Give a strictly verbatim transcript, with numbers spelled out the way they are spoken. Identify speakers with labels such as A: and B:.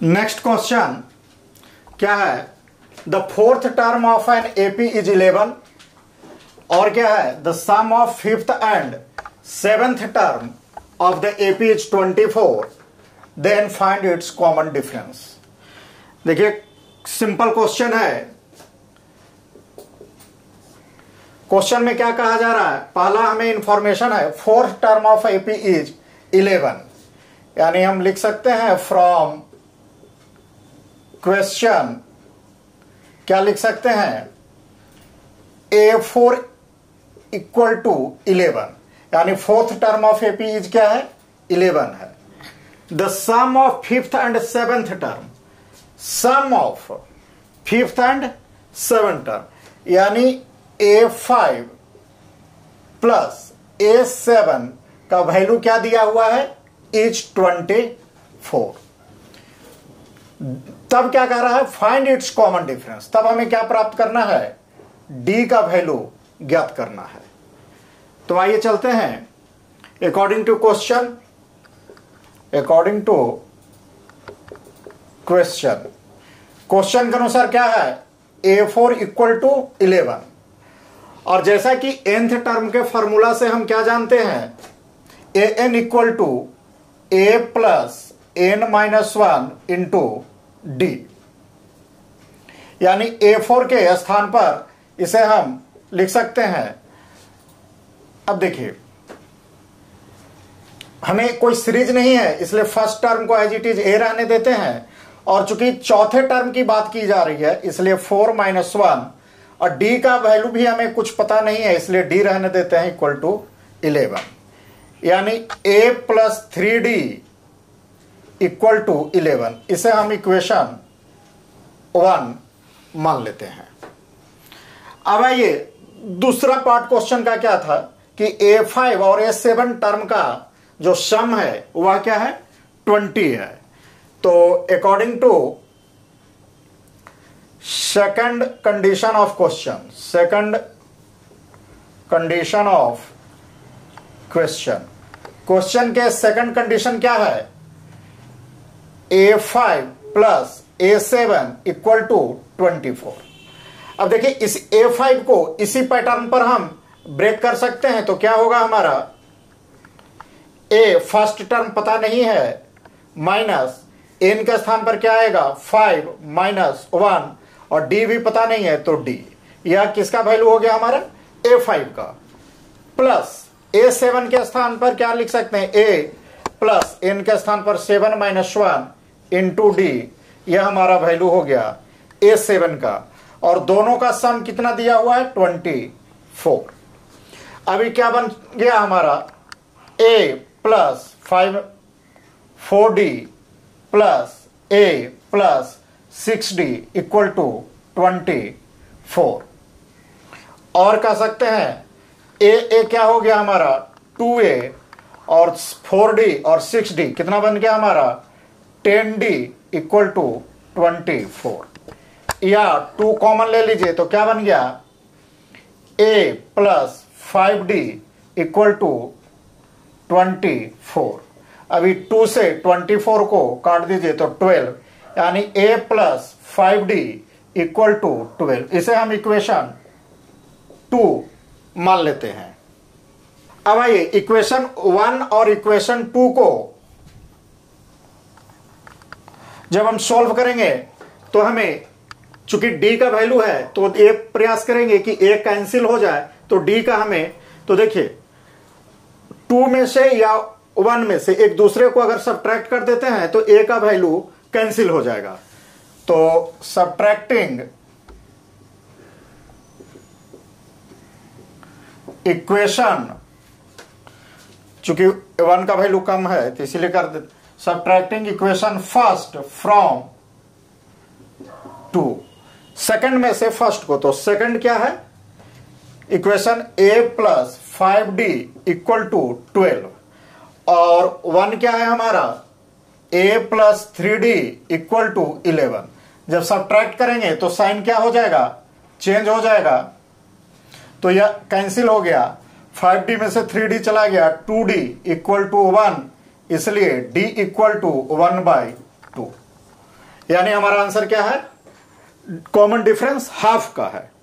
A: Next question क्या है, the fourth term of an AP is eleven, और क्या है, the sum of fifth and seventh term of the AP is twenty four, then find its common difference. देखिए simple question है। Question में क्या कहा जा रहा है, पहला हमें इंफॉर्मेशन है fourth term of AP is eleven, यानी हम लिख सकते हैं फ्रॉम क्वेश्चन क्या लिख सकते हैं, a four equal to eleven, यानी fourth term of AP is क्या है, इलेवन है। The sum of fifth and seventh term, sum of fifth and seven term, यानी a five plus a seven का वैल्यू क्या दिया हुआ है, इज ट्वेंटी फोर। तब क्या कह रहा है, फाइंड इट्स कॉमन डिफरेंस, तब हमें क्या प्राप्त करना है, डी का वैल्यू ज्ञात करना है। तो आइए चलते हैं according to question, according to question question के अनुसार क्या है, a four equal to eleven, और जैसा कि nth टर्म के फॉर्मूला से हम क्या जानते हैं, a n equal to a plus n minus one into d, यानी ए फोर के स्थान पर इसे हम लिख सकते हैं। अब देखिए हमें कोई सीरीज नहीं है, इसलिए फर्स्ट टर्म को एज इट इज ए रहने देते हैं, और चूंकि चौथे टर्म की बात की जा रही है इसलिए फोर माइनस वन, और डी का वैल्यू भी हमें कुछ पता नहीं है इसलिए डी रहने देते हैं इक्वल टू इलेवन, यानी a plus three d equal to eleven. इसे हम इक्वेशन वन मान लेते हैं। अब आइए दूसरा पार्ट क्वेश्चन का क्या था कि ए फाइव और ए सेवन टर्म का जो सम है वह क्या है, ट्वेंटी है। तो according to second condition of question, second condition of question, question के सेकंड कंडीशन क्या है, a five plus a seven equal to twenty four. अब देखिए इस ए फाइव को इसी पैटर्न पर हम ब्रेक कर सकते हैं, तो क्या होगा हमारा, ए फर्स्ट टर्म पता नहीं है, माइनस एन के स्थान पर क्या आएगा, फाइव माइनस वन, और डी भी पता नहीं है तो डी, यह किसका वैल्यू हो गया हमारा, ए फाइव का, प्लस ए सेवन के स्थान पर क्या लिख सकते हैं, ए प्लस एन के स्थान पर seven minus one into d, यह हमारा वैल्यू हो गया ए सेवन का, और दोनों का सम कितना दिया हुआ है, ट्वेंटी फोर। अभी क्या बन गया हमारा, a plus five four d plus a plus six d equal to twenty four, और कह सकते हैं ए ए क्या हो गया हमारा, टू ए, और फोर डी और सिक्स डी कितना बन गया हमारा, ten d equal to twenty four, या टू कॉमन ले लीजिए तो क्या बन गया, a plus five d equal to twenty four. अभी टू से ट्वेंटी फोर को काट दीजिए तो ट्वेल्व, यानी a plus five d equal to twelve. इसे हम इक्वेशन टू मान लेते हैं। अब आइए इक्वेशन वन और इक्वेशन टू को जब हम सॉल्व करेंगे तो हमें चूंकि डी का वैल्यू है तो ये प्रयास करेंगे कि ए कैंसिल हो जाए, तो डी का हमें, तो देखिए टू में से या वन में से एक दूसरे को अगर सब्ट्रैक्ट कर देते हैं तो ए का वैल्यू कैंसिल हो जाएगा। तो सब्ट्रैक्टिंग इक्वेशन, चूंकि वन का वैल्यू कम है तो इसीलिए कर देते, subtracting equation first from two, second में से फर्स्ट को, तो सेकंड क्या है, equation a plus five d equal to twelve, और वन क्या है हमारा, a plus three d equal to eleven. जब सब्ट्रैक्ट करेंगे तो साइन क्या हो जाएगा, चेंज हो जाएगा, तो यह कैंसिल हो गया, फाइव डी में से थ्री डी चला गया, two d equal to one, इसलिए d equal to one by two. यानी हमारा आंसर क्या है? कॉमन डिफरेंस हाफ का है।